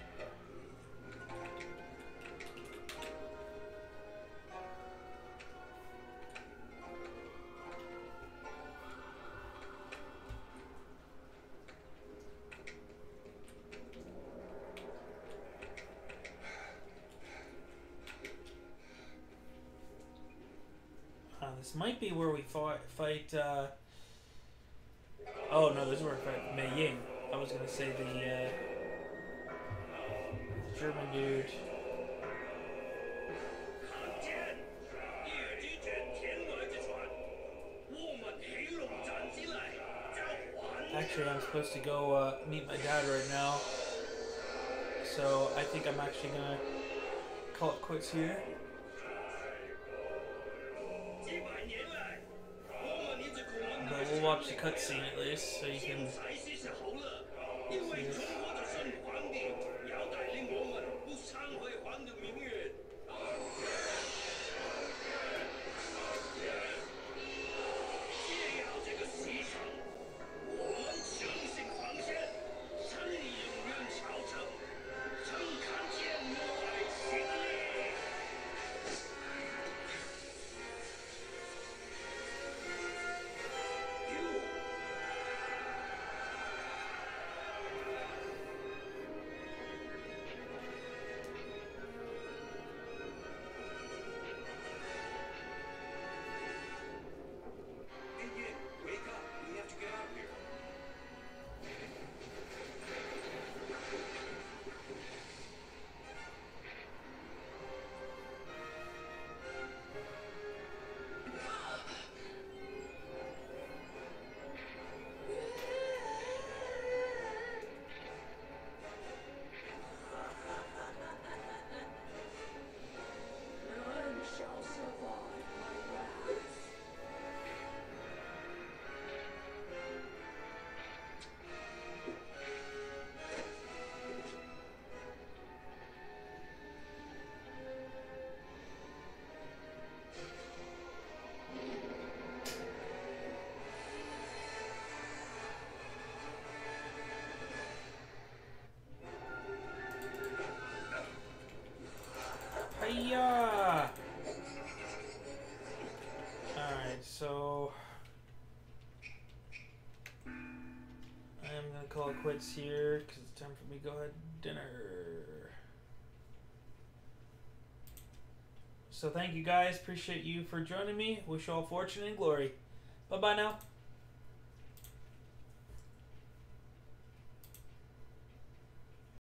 S1: Uh, this might be where we fought, fight. Uh... Oh no, this is where we fight Mei Ying. I was gonna say the, uh, the German dude. Actually, I'm supposed to go uh, meet my dad right now, so I think I'm actually gonna call it quits here. But we'll watch the cutscene at least, so you can see this. Hiya! Alright, so I'm gonna call it quits here because it's time for me to go have dinner. So thank you guys, appreciate you for joining me. Wish you all fortune and glory. Bye bye now.